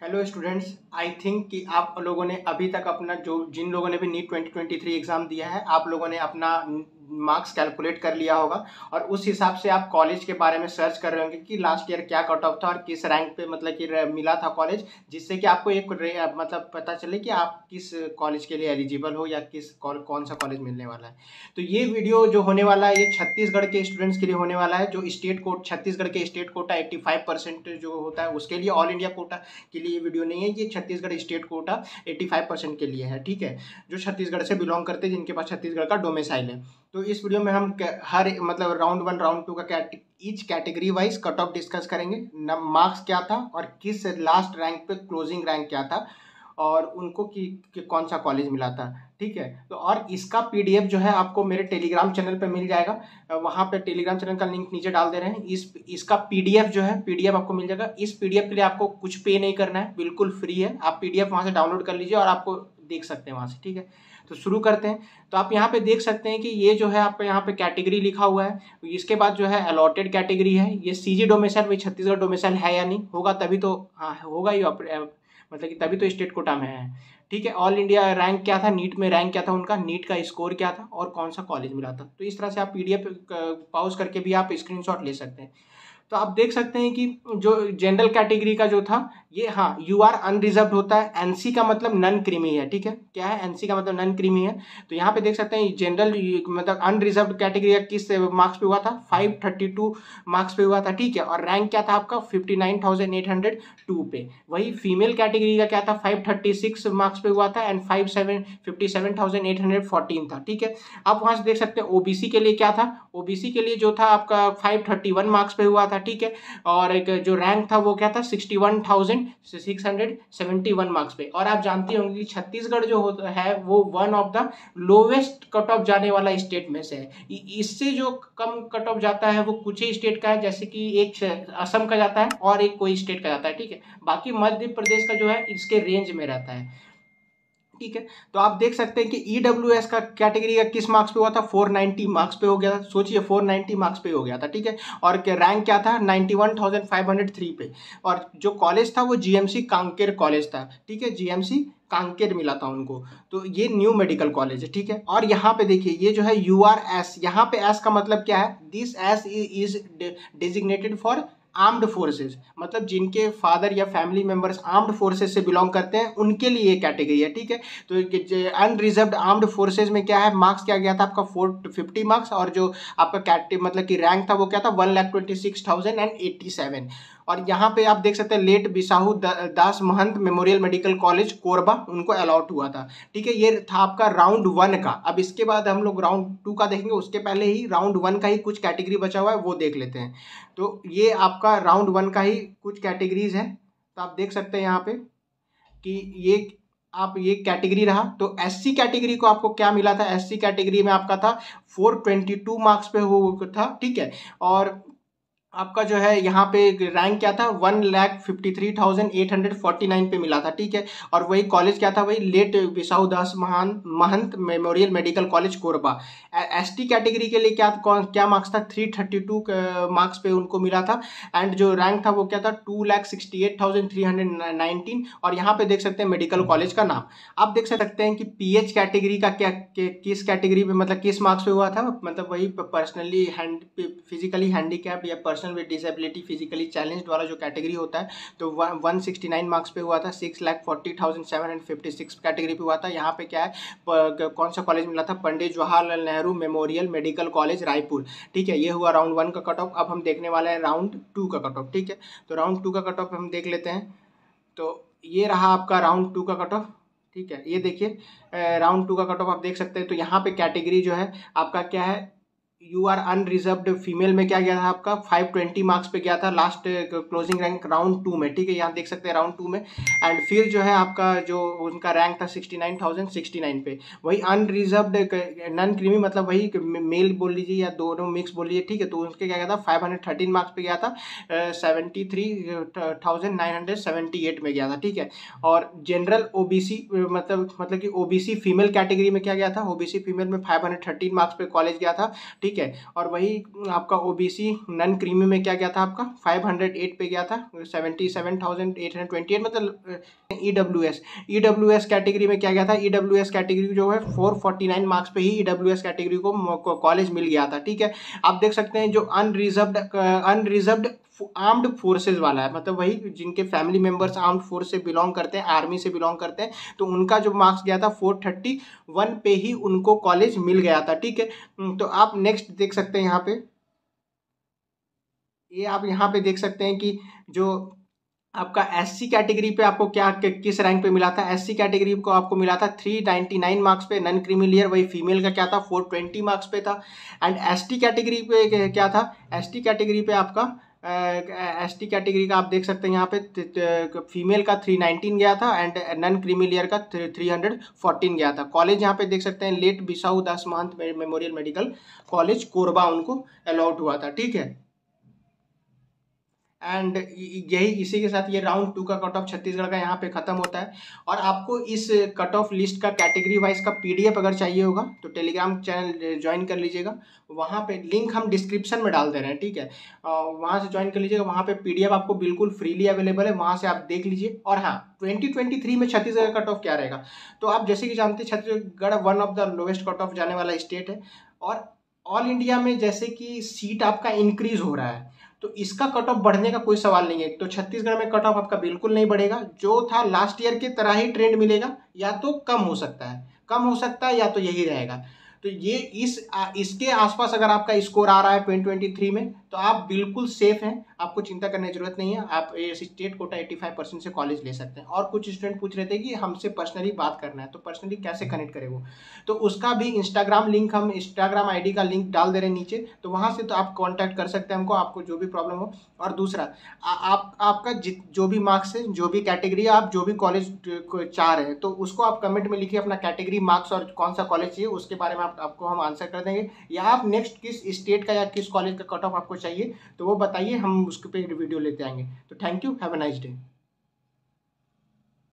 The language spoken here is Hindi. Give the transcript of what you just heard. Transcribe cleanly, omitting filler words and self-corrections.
हेलो स्टूडेंट्स, आई थिंक कि आप लोगों ने अभी तक अपना जो जिन लोगों ने भी नीट 2023 एग्ज़ाम दिया है, आप लोगों ने अपना मार्क्स कैलकुलेट कर लिया होगा और उस हिसाब से आप कॉलेज के बारे में सर्च कर रहे होंगे कि लास्ट ईयर क्या कट ऑफ था और किस रैंक पे मतलब कि मिला था कॉलेज, जिससे कि आपको एक मतलब पता चले कि आप किस कॉलेज के लिए एलिजिबल हो या कौन सा कॉलेज मिलने वाला है। तो ये वीडियो जो होने वाला है ये छत्तीसगढ़ के स्टूडेंट्स के लिए होने वाला है, जो स्टेट कोट छत्तीसगढ़ के स्टेट कोटा 85% जो होता है उसके लिए, ऑल इंडिया कोटा के लिए ये वीडियो नहीं है। ये छत्तीसगढ़ स्टेट कोटा 85% के लिए है, ठीक है, जो छत्तीसगढ़ से बिलोंग करते हैं, जिनके पास छत्तीसगढ़ का डोमिसाइल है। तो इस वीडियो में हम हर मतलब राउंड 1 राउंड 2 का each category wise cut off discuss करेंगे, मार्क्स क्या था और किस लास्ट रैंक पे क्लोजिंग रैंक क्या था और उनको कि कौन सा कॉलेज मिला था, ठीक है। तो और इसका पीडीएफ जो है आपको मेरे टेलीग्राम चैनल पे मिल जाएगा, वहाँ पे टेलीग्राम चैनल का लिंक नीचे डाल दे रहे हैं। इसका पीडीएफ जो है पीडीएफ आपको मिल जाएगा। इस पीडीएफ के लिए आपको कुछ पे नहीं करना है, बिल्कुल फ्री है। आप पीडीएफ वहाँ से डाउनलोड कर लीजिए और आपको देख सकते हैं वहाँ से, ठीक है। तो शुरू करते हैं। तो आप यहाँ पे देख सकते हैं कि ये जो है आपका यहाँ पे कैटेगरी लिखा हुआ है, इसके बाद जो है अलॉटेड कैटेगरी है। ये सीजी डोमिसाइल भाई छत्तीसगढ़ डोमिसाइल है या नहीं, होगा तभी तो, हाँ होगा ही, मतलब कि तभी तो स्टेट कोटा में है, ठीक है। ऑल इंडिया रैंक क्या था, नीट में रैंक क्या था उनका, नीट का स्कोर क्या था और कौन सा कॉलेज मिला था। तो इस तरह से आप पीडीएफ पॉज करके भी आप स्क्रीनशॉट ले सकते हैं। तो आप देख सकते हैं कि जो जनरल कैटेगरी का जो था ये, हाँ, यू आर अनरिजर्व होता है। एनसी का मतलब नन क्रीमी है, ठीक है। क्या है एनसी का मतलब? नन क्रीमी है। तो यहाँ पे देख सकते हैं जनरल मतलब अनरिजर्व कैटेगरी किस मार्क्स पे हुआ था, 532 मार्क्स पे हुआ था, ठीक है। और रैंक क्या था आपका 59,802 पे। वही फीमेल कैटेगरी का क्या था, 536 मार्क्स पे हुआ था एंड 57,814 था, ठीक है। आप वहां से देख सकते हैं ओबीसी के लिए क्या था। ओबीसी के लिए जो था आपका 531 मार्क्स पे हुआ था, ठीक है। और एक जो रैंक था वो क्या था, 61,671 मार्क्स पे। और आप जानते होंगे कि छत्तीसगढ़ जो होता है वो one of the lowest cut off जाने वाला स्टेट में से है। इससे जो कम कट ऑफ जाता है वो कुछ ही स्टेट का है, जैसे कि एक असम का जाता है और एक कोई स्टेट का जाता है, ठीक है। बाकी मध्य प्रदेश का जो है इसके रेंज में रहता है, ठीक है। तो आप देख सकते हैं कि ईडब्ल्यूएस का कैटेगरी का किस मार्क्स पे हुआ था, 490 मार्क्स पे हो गया था। सोचिए 490 मार्क्स पे हो गया था, ठीक है। और रैंक क्या था, 91,503 पे। और जो कॉलेज था वो जीएमसी कांकेर कॉलेज था, ठीक है। जीएमसी कांकेर मिला था उनको। तो ये न्यू मेडिकल कॉलेज है, ठीक है। और यहाँ पे देखिए ये जो है URS, यहाँ पे एस का मतलब क्या है, this S is designated for armed forces, मतलब जिनके फादर या फैमिली मेंबर्स आर्म्ड फोर्सेज से बिलोंग करते हैं उनके लिए ये कैटेगरी है, ठीक है। तो अनरिजर्व्ड आर्म्ड फोर्सेज में क्या है, मार्क्स क्या गया था आपका 450 मार्क्स। और जो आपका मतलब कि रैंक था वो क्या था, 1,26,087। और यहाँ पे आप देख सकते हैं late Bisahu Das Mahant memorial medical college Korba, उनको अलॉट हुआ था, ठीक है। ये था आपका राउंड 1 का। अब इसके बाद हम लोग राउंड 2 का देखेंगे, उसके पहले ही राउंड 1 का ही कुछ कैटेगरी बचा हुआ है वो देख लेते हैं। तो ये आपका राउंड 1 का ही कुछ कैटेगरीज है। तो आप देख सकते हैं यहाँ पे कि ये कैटेगरी रहा। तो एससी कैटेगरी को आपको क्या मिला था, एससी कैटेगरी में आपका था 422 मार्क्स पे हो था, ठीक है। और आपका जो है यहाँ पे रैंक क्या था, 1,53,849 पे मिला था, ठीक है। और वही कॉलेज क्या था, वही late Bisahu Das Mahant memorial medical college Korba. ST category के लिए क्या मार्क्स था, 332 मार्क्स पे उनको मिला था। एंड जो रैंक था वो क्या था, 2,68,319। और यहाँ पे देख सकते हैं मेडिकल कॉलेज का नाम। आप देख सकते हैं कि पीएच कैटेगरी का किस कैटेगरी पे मतलब किस मार्क्स पे हुआ था, मतलब वही पर्सनली फिजिकली हैंडीकैप या personal with disability physically challenged वाला जो कैटेगरी होता है। तो 169 मार्क्स पे हुआ था, 6,40,756 कैटेगरी पे हुआ था। यहाँ पे क्या है, कौन सा कॉलेज मिला था, Pandit Jawaharlal Nehru memorial medical college Raipur, ठीक है। ये हुआ राउंड 1 का कट ऑफ। अब हम देखने वाले हैं राउंड 2 का कट ऑफ, ठीक है। तो राउंड 2 का कट ऑफ हम देख लेते हैं। तो ये रहा आपका राउंड 2 का कट ऑफ, ठीक है। ये देखिए राउंड 2 का कट ऑफ आप देख सकते हैं। तो यहाँ पे कैटेगरी जो है आपका क्या है, यू आर अनरिजर्व्ड फीमेल में क्या गया था आपका 520 मार्क्स पे गया था लास्ट क्लोजिंग रैंक राउंड 2 में, ठीक है। यहाँ देख सकते हैं राउंड 2 में। एंड फिर जो है आपका जो उनका रैंक था 69,069 पे। वही अनरिजर्व्ड नन क्रीमी मतलब वही मेल बोल लीजिए या दोनों मिक्स बोल लीजिए, ठीक है। तो उसके क्या गया था 513 मार्क्स पे गया था, 73,978 में गया था, ठीक है। और जनरल ओबीसी मतलब कि ओबीसी फीमेल कैटेगरी में क्या गया था, ओबीसी फीमेल में 513 मार्क्स पे कॉलेज गया था, ठीक ठीक है। और वही आपका ओबीसी नॉन क्रीमी में क्या गया था आपका 508 पे गया था, 77,828, मतलब ईडब्ल्यूएस कैटेगरी में क्या गया था, ईडब्ल्यूएस कैटेगरी जो है 449 मार्क्स पे ही ईडब्ल्यूएस कैटेगरी को कॉलेज मिल गया था, ठीक है। आप देख सकते हैं जो अनरिजर्व्ड आर्म्ड फोर्सेज वाला है, मतलब वही जिनके फैमिली मेंबर्स आर्म्ड फोर्स से बिलोंग करते हैं, आर्मी से बिलोंग करते हैं, तो उनका जो मार्क्स गया था 431 पे ही उनको कॉलेज मिल गया था, ठीक है। तो आप नेक्स्ट देख सकते हैं यहाँ पे, ये आप यहाँ पे देख सकते हैं कि जो आपका एससी कैटेगरी पे आपको क्या किस रैंक पे मिला था, एससी कैटेगरी को आपको मिला था 399 मार्क्स पे नॉन क्रीमिलियर, वही फीमेल का क्या था 420 मार्क्स पे था। एंड एसटी कैटेगरी पे क्या था, एसटी कैटेगरी पे आपका एसटी कैटेगरी का आप देख सकते हैं यहाँ पे फीमेल का 319 गया था एंड नॉन क्रीमिलियर का 314 गया था। कॉलेज यहाँ पे देख सकते हैं late Bisahu Das Mahant memorial medical college Korba उनको अलॉट हुआ था, ठीक है। एंड यही इसी के साथ ये राउंड 2 का कट ऑफ छत्तीसगढ़ का यहाँ पे खत्म होता है। और आपको इस कट ऑफ लिस्ट का कैटेगरी वाइज का पीडीएफ अगर चाहिए होगा तो टेलीग्राम चैनल ज्वाइन कर लीजिएगा, वहाँ पे लिंक हम डिस्क्रिप्शन में डाल दे रहे हैं, ठीक है। वहाँ से ज्वाइन कर लीजिएगा, वहाँ पे पीडीएफ आपको बिल्कुल फ्रीली अवेलेबल है, वहाँ से आप देख लीजिए। और हाँ, 2023 में छत्तीसगढ़ कट ऑफ क्या रहेगा, तो आप जैसे कि जानते हैं Chhattisgarh one of the lowest cut off जाने वाला स्टेट है। और ऑल इंडिया में जैसे कि सीट आपका इंक्रीज हो रहा है, तो इसका कट ऑफ बढ़ने का कोई सवाल नहीं है। तो छत्तीसगढ़ में कट ऑफ आपका बिल्कुल नहीं बढ़ेगा, जो था लास्ट ईयर के तरह ही ट्रेंड मिलेगा, या तो कम हो सकता है या तो यही रहेगा। तो ये इसके आसपास अगर आपका स्कोर आ रहा है 2023 में तो आप बिल्कुल सेफ हैं, आपको चिंता करने की जरूरत नहीं है। आप स्टेट कोटा 85% से कॉलेज ले सकते हैं। और कुछ स्टूडेंट पूछ रहे थे कि हमसे पर्सनली बात करना है, तो पर्सनली कैसे कनेक्ट करें वो, तो उसका भी इंस्टाग्राम लिंक, हम इंस्टाग्राम आईडी का लिंक डाल दे रहे हैं नीचे, तो वहाँ से तो आप कॉन्टैक्ट कर सकते हैं हमको, आपको जो भी प्रॉब्लम हो। और दूसरा आपका जो भी मार्क्स है, जो भी कैटेगरी है, आप जो भी कॉलेज चाह रहे हैं, तो उसको आप कमेंट में लिखिए अपना कैटेगरी, मार्क्स और कौन सा कॉलेज चाहिए, उसके बारे में आपको हम आंसर कर देंगे। या आप नेक्स्ट किस स्टेट का या किस कॉलेज का कट ऑफ आपको चाहिए तो वो बताइए, हम उसके पे वीडियो लेते आएंगे। तो thank you, have a nice day.